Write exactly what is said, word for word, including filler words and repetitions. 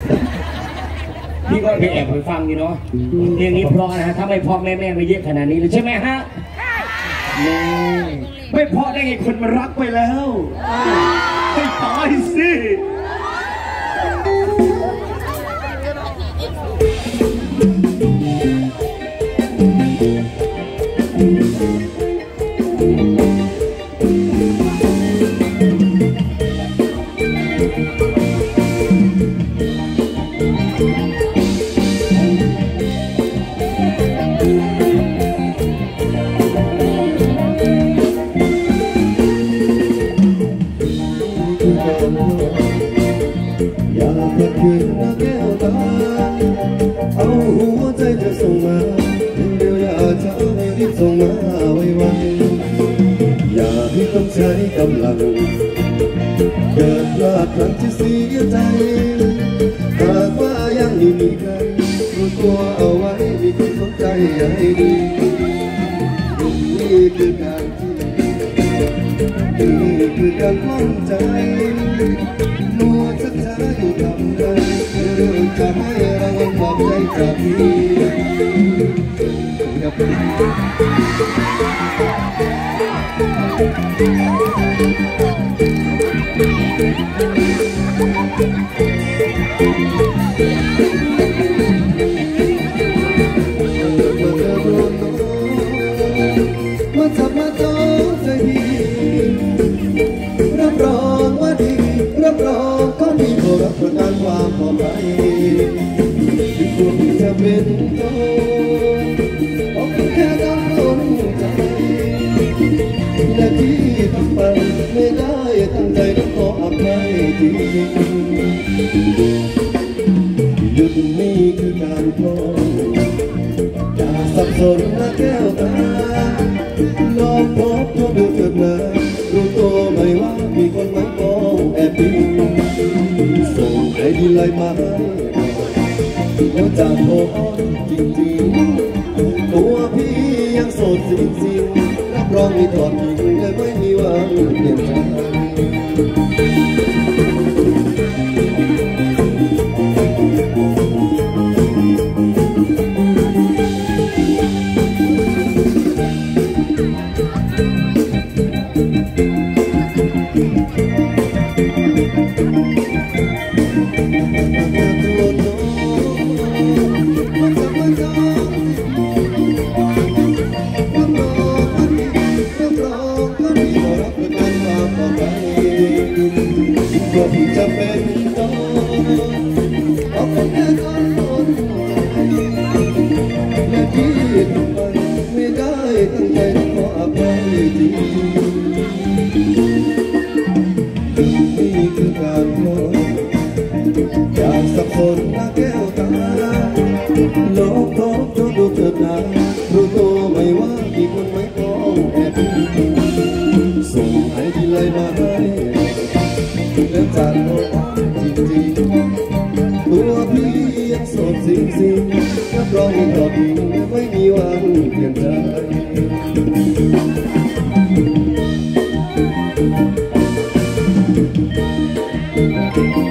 พี่ก็ไปแอบไปฟังอยู่เนาะเพลงนี้เพราะนะฮะถ้าไม่เพราะแม่แม่ไม่เยอะขนาดนี้เลยใช่ไหมฮะนี่ไม่เพราะได้ไงคนมารักไปแล้วให้ตายสิอยากจะคืนน้ำแก้วตาเอาหัวใจจะส่งมาเดียวอยากจะให้รีบส่งมาไวๆอย่าให้ต้องใช้กำลังเกิดพลาดครั้งที่เสียใจหากว่ายังไม่มีใครรู้ตัวเอาไว้มีคนสนใจให้ดีนี่คือการที่นี่คือการป้องใจมัวชักช้าอยู่ทำไรเรื่องจะให้เราปลอบใจจากพี่อย่าไปมาจับมาจ้องใจพี่รับรองว่าดีรับรองก็มีขอรับประกันความปลอดภัยที่ควรจะเป็นโตออกแค่ต้องทนใจและที่ทำไปไม่ได้ตั้งใจต้องขออภัยจริงหยุดนี่คือการพออย่าสับสนนะแก้วตาลองพบทบดูเถิดนะรู้ตัวไหมว่ามีคนมาฟ้องแอบดูส่งไอดีไลน์มาให้แล้วจะโทรจริงๆตัวพี่ยังโสดจริงๆรับรองมีทอดทิ้งและไม่มีวันเปลี่ยนใจจะเป็นต้นเอาคนแค่คนคนและที่ทำไปไม่ได้ตั้งใจขออภัยจริงนี่คือการขออยากสับสนนะแก้วตาลองทบทวนดูเถิดนะรู้ตัวไหมว่ามีคนไม่ฟ้องแอบส่งให้ดีเลยมาให้แล้วจากโลกจริงๆตัวพี่ยังโสดจริงๆรับรองมีต่อดีไม่มีวันเปลี่ยนใจ